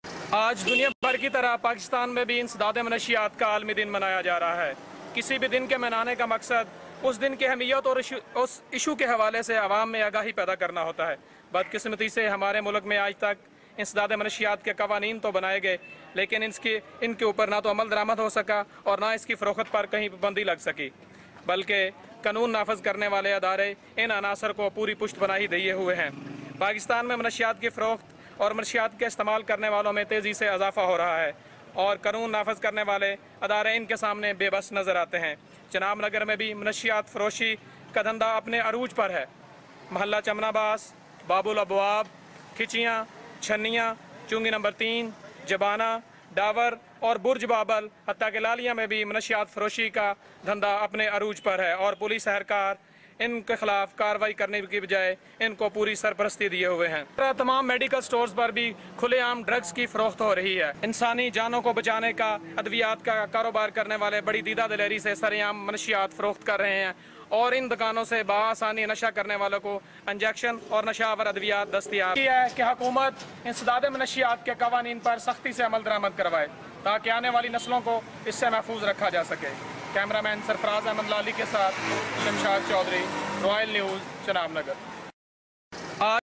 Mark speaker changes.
Speaker 1: आज दुनिया भर की तरह पाकिस्तान में भी इंसदाद मनशियात का आलमी दिन मनाया जा रहा है। किसी भी दिन के मनाने का मकसद उस दिन की अहमियत और उस इशू के हवाले से आवाम में आगाही पैदा करना होता है। बदकिस्मती से हमारे मुल्क में आज तक इंसदाद मनशियात के कवानीन तो बनाए गए, लेकिन इनके ऊपर ना तो अमल दरामद हो सका और ना इसकी फ़रोख्त पर कहीं पाबंदी लग सकी, बल्कि कानून नाफज करने वाले अदारे इन अनासर को पूरी पुष्ट बनाई दिए हुए हैं। पाकिस्तान में मनशियात की फ़रोख्त और मनशियात के इस्तेमाल करने वालों में तेज़ी से इजाफा हो रहा है और कानून नाफज करने वाले अदारे इनके सामने बेबस नज़र आते हैं। जनाब नगर में भी मनशियात फरोशी का धंधा अपने अरूज पर है। महल्ला चमनाबास, बाबुल अबवाब, खिचियाँ, छन्नियाँ, चुंगी नंबर 3, जबाना, डावर और बुर्ज बाबल हत्ता के लालिया में भी मनशियात फरोशी का धंधा अपने अरूज पर है और पुलिस एहलकार इनके खिलाफ कार्रवाई करने की बजाय इनको पूरी सरपरस्ती दिए हुए हैं। तमाम मेडिकल स्टोर्स पर भी खुलेआम ड्रग्स की फरोख्त हो रही है। इंसानी जानों को बचाने का अद्वियात का कारोबार करने वाले बड़ी दीदा दिलेरी से सरेआम मनशियात फरोख्त कर रहे हैं और इन दुकानों से बआसानी नशा करने वालों को इंजेक्शन और नशावर अद्वियात दस्तियाब है कि हुकूमत इंसदाद मनशियात के कवानीन पर सख्ती से अमल दरामद करवाए ताकि आने वाली नस्लों को इससे महफूज रखा जा सके। कैमरामैन सरफराज अहमद लाली के साथ शमशाद चौधरी, रॉयल न्यूज़, जनाब नगर।